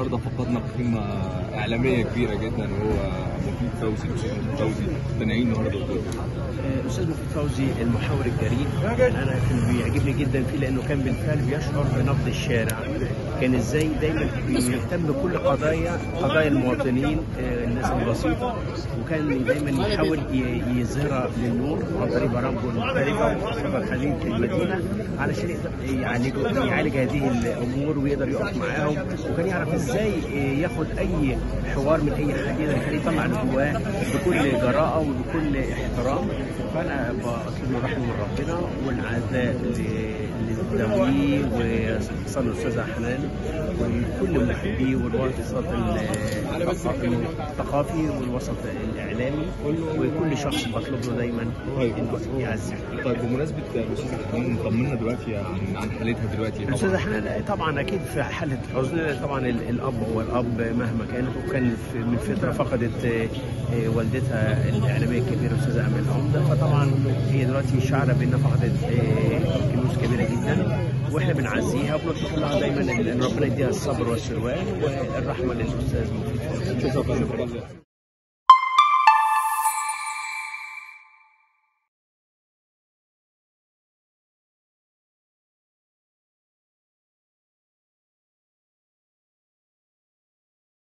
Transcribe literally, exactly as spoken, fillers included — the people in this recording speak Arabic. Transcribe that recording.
النهارده فقدنا قيمه اعلاميه كبيره جدا وهو مفيد فوزي. الاستاذ مفيد فوزي تنعين النهارده قدامك. الاستاذ مفيد فوزي المحاور الجريء، انا كان بيعجبني جدا فيه لانه كان بالفعل بيشعر بنبض الشارع. كان ازاي دايما بيهتم بكل قضايا قضايا المواطنين، الناس البسيطه، وكان دايما يحاول يظهرها للنور عن طريق برامجه المختلفه وخبر حديث المدينه علشان يقدر يعالج يعالج هذه الامور ويقدر يقف معاهم، وكان يعرف ازاي ياخد اي حوار من اي حد يقدر يخليه يطلع اللي جواه بكل جراءه وبكل احترام. فانا بطلب له الرحمه من ربنا والعزاء للذوي وصلى الاستاذه حنان وكل محبيه والوسط الثقافي والوسط الاعلامي وكل شخص بطلب له دايما انه يعزي. طيب بمناسبه الاستاذه حنان طمنا دلوقتي عن عن حالتها دلوقتي. الاستاذه حنان طبعا اكيد في حاله حزن، طبعا الاب هو الاب مهما كانت، وكان من فتره فقدت والدتها الاعلاميه الكبيره الاستاذه امال عمده، فطبعا هي دلوقتي شعره بانها فقدت كنوز كبيره جدا، واحنا بنعزيها وبنطلب لها دايما ان ربنا يديها الصبر والسلوان والرحمه للاستاذ مفيد. شكرا.